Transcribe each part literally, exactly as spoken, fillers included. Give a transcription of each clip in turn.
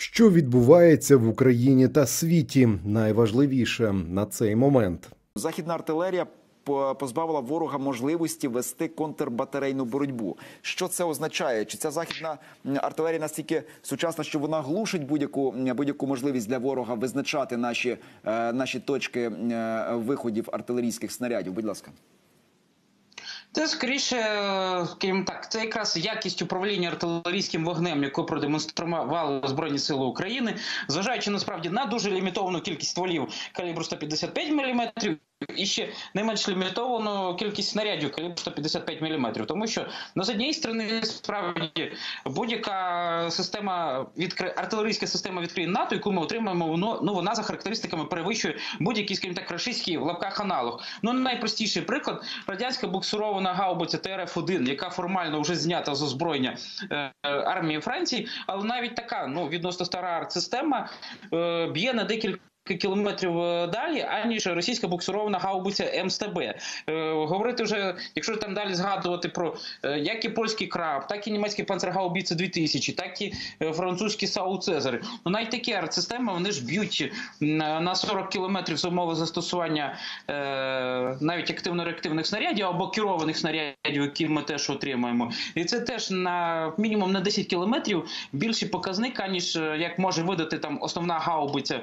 Що відбувається в Україні та світі? Найважливіше на цей момент. Західна артилерія позбавила ворога можливості вести контрбатарейну боротьбу. Що це означає? Чи ця західна артилерія настільки сучасна, що вона глушить будь-яку будь-яку можливість для ворога визначати наші, наші точки виходів артилерійських снарядів? Будь ласка. Це, скоріше, скажімо так, це якраз якість управління артилерійським вогнем, яку продемонстрували Збройні Сили України, зважаючи, насправді, на дуже лімітовану кількість стволів калібру сто п'ятдесят п'ять міліметрів, і ще не менш лімітовану кількість снарядів калібру сто п'ятдесят п'ять міліметрів. Тому що, ну, з однієї сторони, справді, будь-яка система, відкри... артилерійська система відкриє НАТО, яку ми отримаємо, воно, ну, вона за характеристиками перевищує будь-який, скажімо так, рашистський в лапках аналог. Ну, найпростіший приклад – радянська буксирована гаубиця Т Р Ф один, яка формально вже знята з озброєння е, армії Франції, але навіть така, ну, відносно стара артсистема е, б'є на декілька кілометрів далі, аніж російська буксирована гаубиця М С Т Б. Е, говорити вже, якщо там далі згадувати про е, як і польський краб, так і німецький панцергаубіце дві тисячі, так і е, французькі Сау Цезари. Ну, навіть такі артсистеми, вони ж б'ють на, на сорок кілометрів з умови застосування е, навіть активно-реактивних снарядів або керованих снарядів, які ми теж отримуємо. І це теж на мінімум на десять кілометрів більший показник, аніж як може видати там основна гаубиця,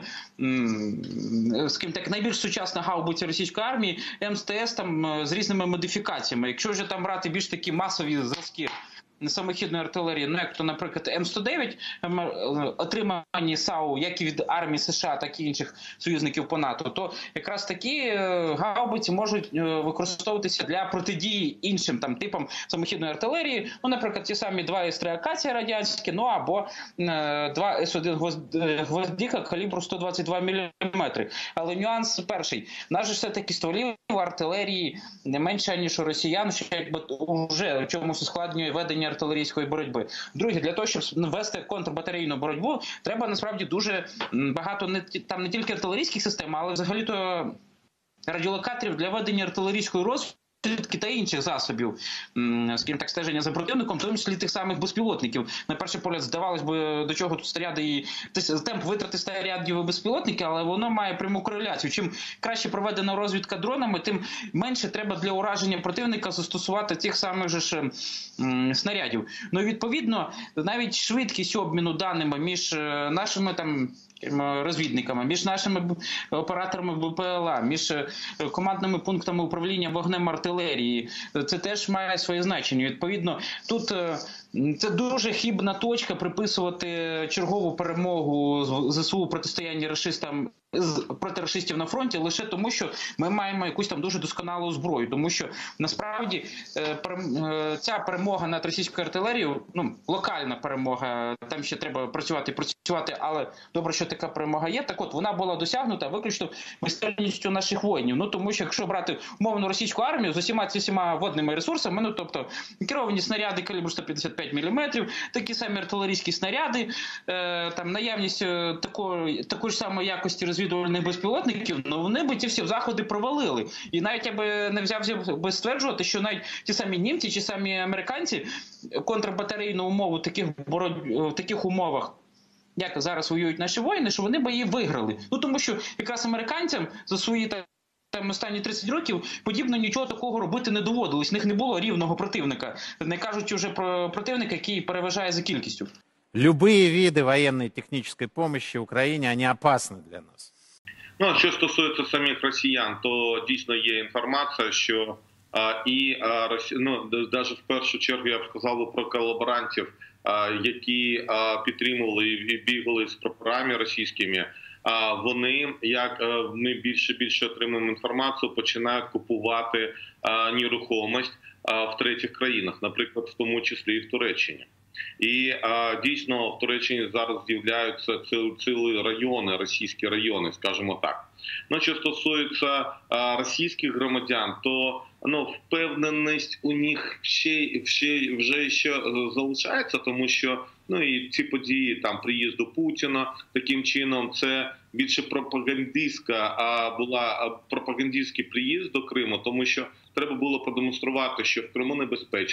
скажімо так, найбільш сучасна гаубиця російської армії, М С Т С там з різними модифікаціями. Якщо вже там брати більш такі масові зразки самохідної артилерії, ну як то, наприклад, М сто дев'ять, отримані САУ як і від армії США, так і інших союзників по НАТО, то якраз такі гаубиці можуть використовуватися для протидії іншим там типам самохідної артилерії, ну, наприклад, ті самі два С три Акація радянські, ну або два С один Гвоздіка калібру сто двадцять два міліметри. Але нюанс перший. Наш же все-таки стволів в артилерії не менше, ніж у росіян, що якби вже в чомусь ускладнює ведення артилерійської боротьби. Друге, для того, щоб вести контрбатарейну боротьбу, треба насправді дуже багато не, там не тільки артилерійських систем, але взагалі-то радіолокаторів для ведення артилерійської розвідки та інших засобів, скажімо так, стеження за противником, в тому числі тих самих безпілотників. На перший погляд, здавалось би, до чого тут снаряди і темп витрати снарядів і безпілотники, але воно має пряму кореляцію. Чим краще проведена розвідка дронами, тим менше треба для ураження противника застосувати тих самих же ж снарядів. Ну, відповідно, навіть швидкість обміну даними між нашими там розвідниками, між нашими операторами Б П Л А, між командними пунктами управління вогнем артилерії, це теж має своє значення. Відповідно, тут це дуже хибна точка приписувати чергову перемогу З С У у протистоянні рашистам проти рашистів на фронті лише тому, що ми маємо якусь там дуже досконалу зброю. Тому що, насправді, ця перемога над російською артилерією, ну, локальна перемога, там ще треба працювати, працювати, але добре, що така перемога є. Так от, вона була досягнута виключно майстерністю наших воїнів. Ну, тому що, якщо брати умовну російську армію з усіма цими водними ресурсами, ну, тобто, керовані снаряди калібру сто п'ятдесят п'ять міліметрів, такі самі артилерійські снаряди, е, там, наявність такої, такої ж самої якості розвідувальних безпілотників, ну, вони би ці всі заходи провалили. І навіть я би не взяв би стверджувати, що навіть ті самі німці, чи самі американці контрбатарейну умову таких боротьб, в таких умовах, як зараз воюють наші воїни, що вони би її виграли. Ну, тому що якраз американцям за свої там останні тридцять років подібно нічого такого робити не доводилось. В них не було рівного противника, не кажучи вже про противника, який переважає за кількістю. Любые виды военной технической помощи Украине, они опасны для нас. Ну, що стосується самих росіян, то дійсно є інформація, що а, і а, ну, навіть в першу чергу я б сказав про колаборантів, а, які а, підтримували і бігали з прапорами російськими. А вони, як а, ми більше більше отримуємо інформацію, починають купувати а, нерухомість а, в третіх країнах, наприклад, в тому числі і в Туреччині. І а, дійсно в Туреччині зараз з'являються цілі райони, російські райони, скажімо так. Ну, що стосується а, російських громадян, то ну, впевненість у них ще, ще, вже ще залишається, тому що ну, і ці події, там, приїзду Путіна, таким чином, це більше пропагандистська, а була пропагандистський приїзд до Криму, тому що треба було продемонструвати, що в Криму небезпечно,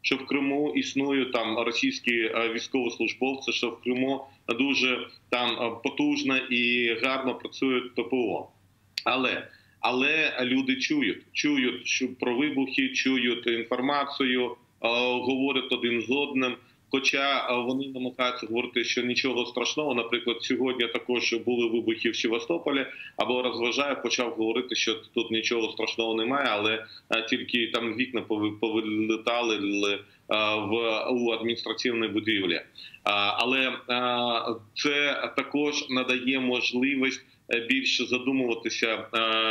що в Криму існують там російські військовослужбовці, що в Криму дуже там потужно і гарно працюють ППО. Але Але люди чують, чують що про вибухи, чують інформацію, говорять один з одним. Хоча вони намагаються говорити, що нічого страшного. Наприклад, сьогодні також були вибухи в Севастополі, або Розважаєв почав говорити, що тут нічого страшного немає, але тільки там вікна повилітали в у адміністративній будівлі. Але це також надає можливість більше задумуватися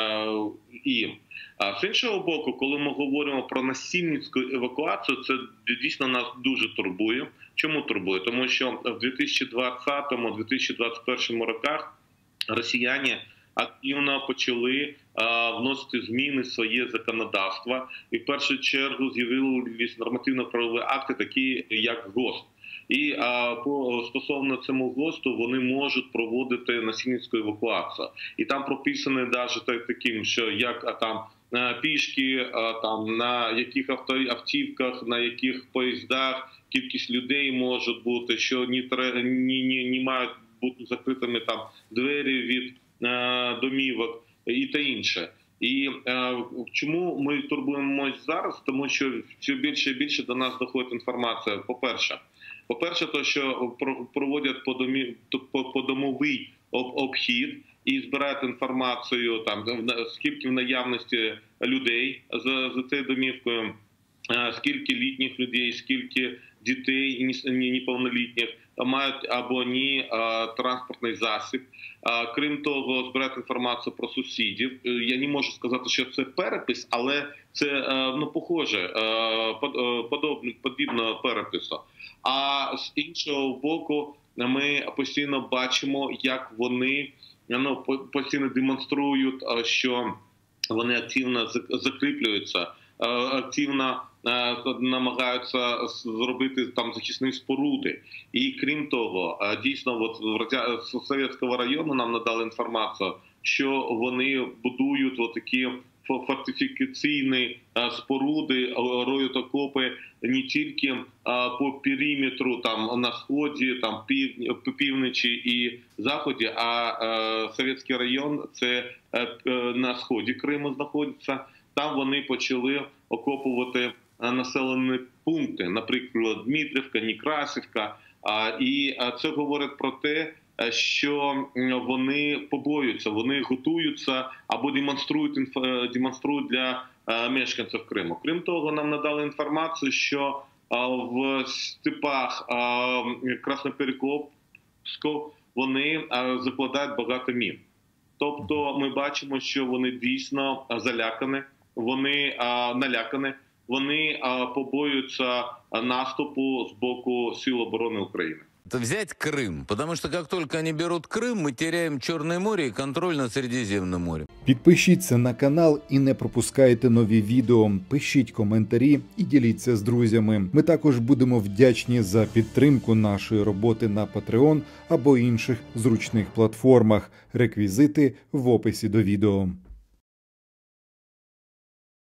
їм. А з іншого боку, коли ми говоримо про насильницьку евакуацію, це дійсно нас дуже турбує. Чому турбує? Тому що в дві тисячі двадцятому - дві тисячі двадцять першому роках росіяни активно почали вносити зміни в своє законодавство. І в першу чергу з'явились нормативно-правові акти, такі як ГОСТ. І а, по, стосовно цьому ГОСТу вони можуть проводити насильницьку евакуацію. І там прописано навіть так, таким, що як а, там пішки, а, там на яких авто, автівках, на яких поїздах кількість людей може бути, що не, не, не, не мають бути закритими там двері від а, домівок і та інше. І е, чому ми турбуємось зараз? Тому що все більше і більше до нас доходить інформація. По-перше, По-перше, то, що проводять подомовий обхід і збирають інформацію, там, скільки в наявності людей за, за цією домівкою, скільки літніх людей, скільки дітей неповнолітніх мають або ні транспортний засіб. Крім того, збирають інформацію про сусідів. Я не можу сказати, що це перепис, але це ну, похоже, подобно, подібно перепису. А з іншого боку, ми постійно бачимо, як вони ну, постійно демонструють, що вони активно закріплюються, активно намагаються зробити там захисні споруди. І крім того, дійсно, от з Совєтського району нам надали інформацію, що вони будують от такі фортифікаційні споруди, роють окопи не тільки по периметру там на сході, там по півночі і заході, а Совєтський район це на сході Криму знаходиться. Там вони почали окопувати населені пункти, наприклад, Дмитрівка, Некрасівка. І це говорить про те, що вони побоюються, вони готуються або демонструють, демонструють для мешканців Криму. Крім того, нам надали інформацію, що в степах Красноперекопського вони закладають багато мін. Тобто ми бачимо, що вони дійсно залякані, вони налякані, вони побоюються наступу з боку Сил оборони України. Взять Крым, потому что как только они берут Крым, мы теряем Черное море и контроль над Средиземным морем. Підпишіться на канал і не пропускайте нові відео, пишіть коментарі і діліться з друзями. Ми також будемо вдячні за підтримку нашої роботи на Patreon або інших зручних платформах. Реквізити в описі до відео.